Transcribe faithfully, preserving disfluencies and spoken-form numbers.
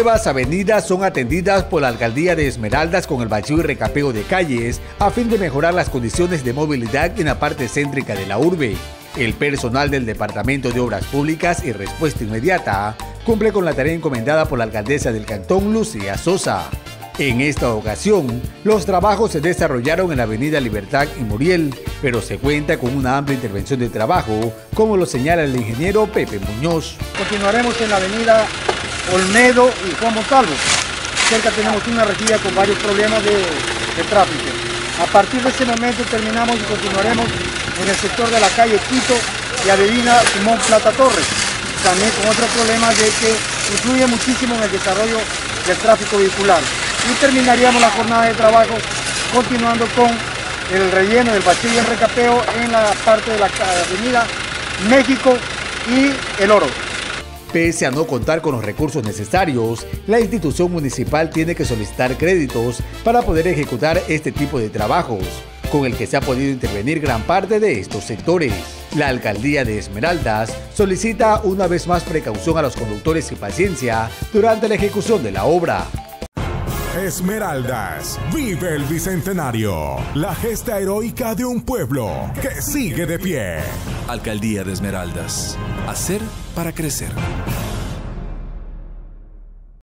nuevas avenidas son atendidas por la Alcaldía de Esmeraldas con el bacheo y recapeo de calles a fin de mejorar las condiciones de movilidad en la parte céntrica de la urbe. El personal del Departamento de Obras Públicas y Respuesta Inmediata cumple con la tarea encomendada por la alcaldesa del cantón, Lucía Sosa. En esta ocasión, los trabajos se desarrollaron en la avenida Libertad y Muriel, pero se cuenta con una amplia intervención de trabajo, como lo señala el ingeniero Pepe Muñoz. Continuaremos en la avenida Olmedo y Juan Montalvo. Cerca tenemos una rejilla con varios problemas de, de tráfico. A partir de ese momento terminamos y continuaremos en el sector de la calle Quito y avenida Simón Plata Torres, también con otros problemas de que influye muchísimo en el desarrollo del tráfico vehicular. Y terminaríamos la jornada de trabajo continuando con el relleno del bacheo y el recapeo en la parte de la avenida México y El Oro. Pese a no contar con los recursos necesarios, la institución municipal tiene que solicitar créditos para poder ejecutar este tipo de trabajos, con el que se ha podido intervenir gran parte de estos sectores. La Alcaldía de Esmeraldas solicita una vez más precaución a los conductores y paciencia durante la ejecución de la obra. Esmeraldas, vive el Bicentenario, la gesta heroica de un pueblo que sigue de pie. Alcaldía de Esmeraldas, hacer para crecer.